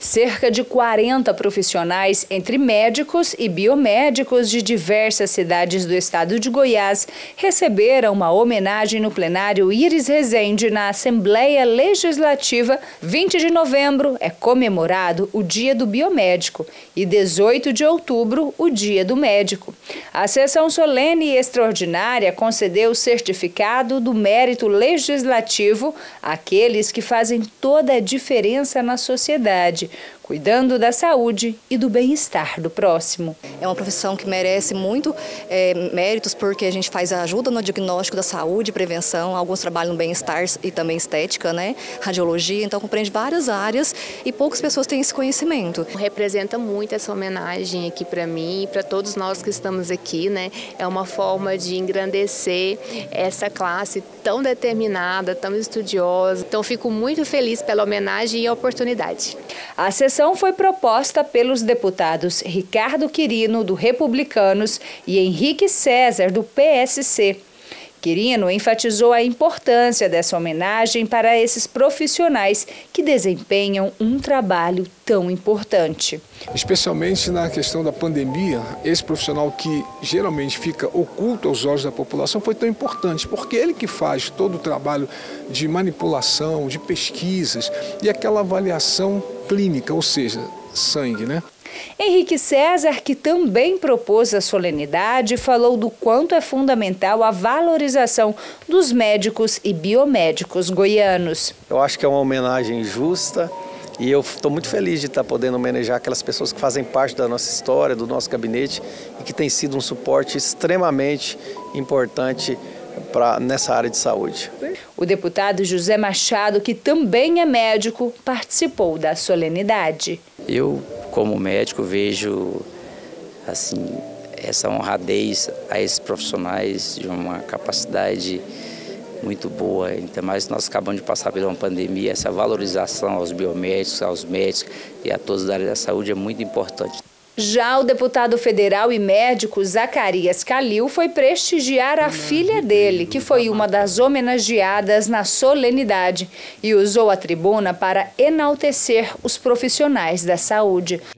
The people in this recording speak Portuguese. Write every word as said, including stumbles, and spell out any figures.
Cerca de quarenta profissionais, entre médicos e biomédicos de diversas cidades do estado de Goiás, receberam uma homenagem no plenário Iris Rezende na Assembleia Legislativa. vinte de novembro é comemorado o Dia do Biomédico e dezoito de outubro o Dia do Médico. A sessão solene e extraordinária concedeu o certificado do mérito legislativo àqueles que fazem toda a diferença na sociedade, cuidando da saúde e do bem-estar do próximo. É uma profissão que merece muito é, méritos, porque a gente faz ajuda no diagnóstico da saúde, prevenção, alguns trabalham no bem-estar e também estética, né? Radiologia, então compreende várias áreas e poucas pessoas têm esse conhecimento. Representa muito essa homenagem aqui para mim e para todos nós que estamos aqui, né? É uma forma de engrandecer essa classe tão determinada, tão estudiosa. Então fico muito feliz pela homenagem e a oportunidade. A sessão foi proposta pelos deputados Ricardo Quirino, do Republicanos, e Henrique César, do P S C. Quirino enfatizou a importância dessa homenagem para esses profissionais que desempenham um trabalho tão importante. Especialmente na questão da pandemia, esse profissional que geralmente fica oculto aos olhos da população foi tão importante, porque ele que faz todo o trabalho de manipulação, de pesquisas e aquela avaliação clínica, ou seja, sangue, né? Henrique César, que também propôs a solenidade, falou do quanto é fundamental a valorização dos médicos e biomédicos goianos. Eu acho que é uma homenagem justa e eu estou muito feliz de estar podendo homenagear aquelas pessoas que fazem parte da nossa história, do nosso gabinete e que tem sido um suporte extremamente importante pra, nessa área de saúde. O deputado José Machado, que também é médico, participou da solenidade. Eu, como médico, vejo assim, essa honradez a esses profissionais de uma capacidade muito boa. Ainda mais nós acabamos de passar por uma pandemia, essa valorização aos biomédicos, aos médicos e a todos da área da saúde é muito importante. Já o deputado federal e médico Zacarias Calil foi prestigiar a filha dele, que foi uma das homenageadas na solenidade, e usou a tribuna para enaltecer os profissionais da saúde.